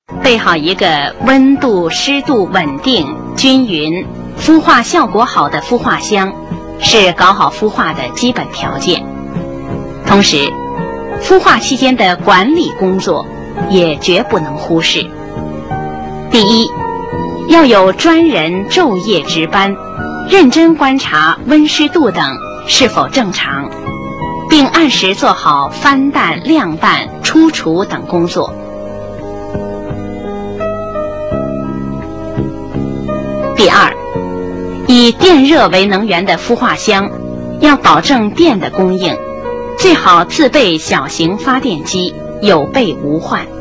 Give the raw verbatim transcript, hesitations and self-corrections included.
备好一个温度、湿度稳定、均匀、孵化效果好的孵化箱，是搞好孵化的基本条件。同时，孵化期间的管理工作也绝不能忽视。第一，要有专人昼夜值班，认真观察温湿度等是否正常，并按时做好翻蛋、晾蛋、出厨等工作。第二，以电热为能源的孵化箱，要保证电的供应，最好自备小型发电机，有备无患。